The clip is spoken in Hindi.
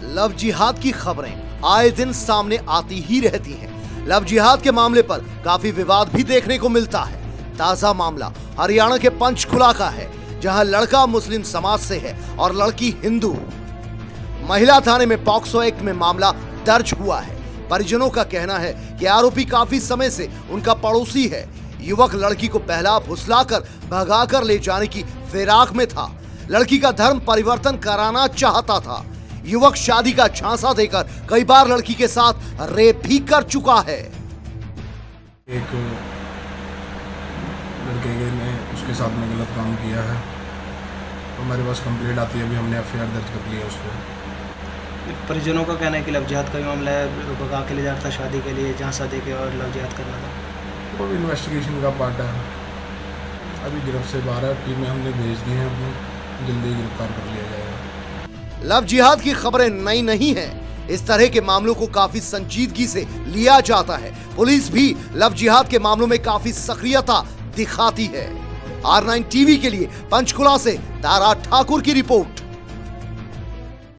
लव जिहाद की खबरें आए दिन सामने आती ही रहती हैं। लव जिहाद के मामले पर काफी विवाद भी देखने को मिलता है। ताजा मामला हरियाणा के पंचकुला का है, जहां लड़का मुस्लिम समाज से है और लड़की हिंदू। महिला थाने में पॉक्सो एक्ट में मामला दर्ज हुआ है। परिजनों का कहना है कि आरोपी काफी समय से उनका पड़ोसी है। युवक लड़की को पहला फुसलाकर भगाकर ले जाने की फिराक में था। लड़की का धर्म परिवर्तन कराना चाहता था। युवक शादी का झांसा देकर कई बार लड़की के साथ रेप भी कर चुका है। एक लड़के ने उसके साथ में गलत काम किया है, हमारे पास कंप्लेंट आती है, अभी हमने एफआईआर दर्ज कर लिया उस पर। परिजनों का कहना है कि लव जिहाद का भी मामला है, भगा के ले जाता था शादी के लिए, झांसा दे के और लव जिहाद करना था। वो भी इन्वेस्टिगेशन का पार्ट है, अभी गिरफ्त से बाहर टीमें हमने भेज दी हैं, अपने जल्दी गिरफ्तार कर लिया जाएगा। लव जिहाद की खबरें नई नहीं हैं। इस तरह के मामलों को काफी संजीदगी से लिया जाता है। पुलिस भी लव जिहाद के मामलों में काफी सक्रियता दिखाती है। R9 टीवी के लिए पंचकुला से तारा ठाकुर की रिपोर्ट।